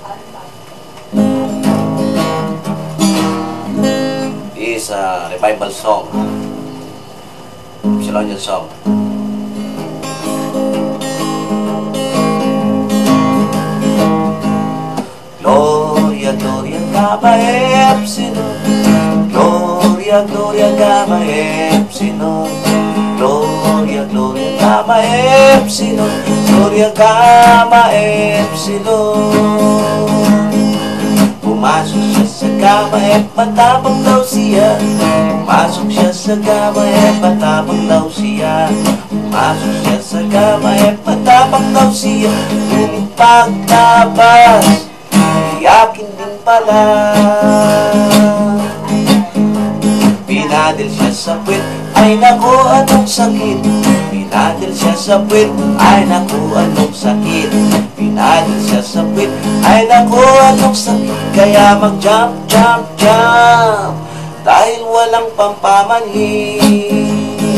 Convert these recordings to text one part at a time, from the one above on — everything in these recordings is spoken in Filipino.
Is a revival song, Thessalonian song. Gloria, Gloria, Gamma Epsilon. Gloria, Gloria, Gamma Epsilon. Gloria, Gloria, Gamma Epsilon. Gloria, Gamma Epsilon. Pumasok siya sa Gamma Ep, matapang daw siya. Pumasok siya sa Gamma Ep, matapang daw siya. Pumasok siya sa Gamma Ep, matapang daw siya. Ngunit pagtabas, iyakin din pala. Pinadil siya sa puwet, ay naku, anong sakit. Pinadil siya sa puwet, ay naku, anong sakit. Pinadil siya sa puwet, ay naku, anong sakit. Kaya mag-jump, jump, jump, dahil walang pampamanhid.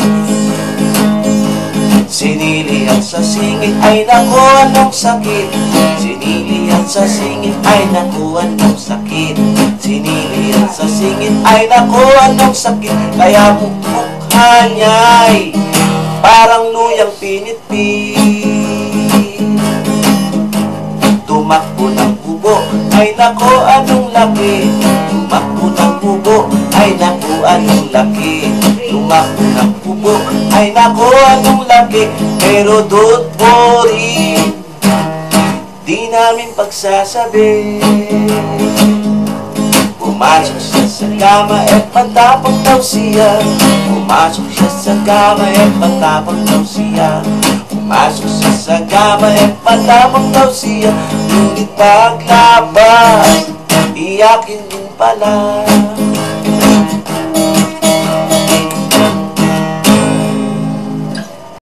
Sinilihan sa singit, ay naku, anong sakit. Sinilihan sa singit, ay naku, anong sakit. Sinilihan sa singit, ay naku, anong sakit. Kaya mukha niya'y parang luyang pinitpit. Tumakbo ng kubo, ay naku, anong laki. Tumakbo ng kubo, ay naku, anong laki. Tumakbo ng kubo, ay naku, anong laki. Pero don't worry, di namin pagsasabi. Pumasok siya sa Gamma Ep, matapang daw siya. Pumasok siya sa Gamma Ep, matapang daw siya. Pumasok siya sa Gamma Ep, matapang daw siya. Ngunit paglabas, iyakin din pala.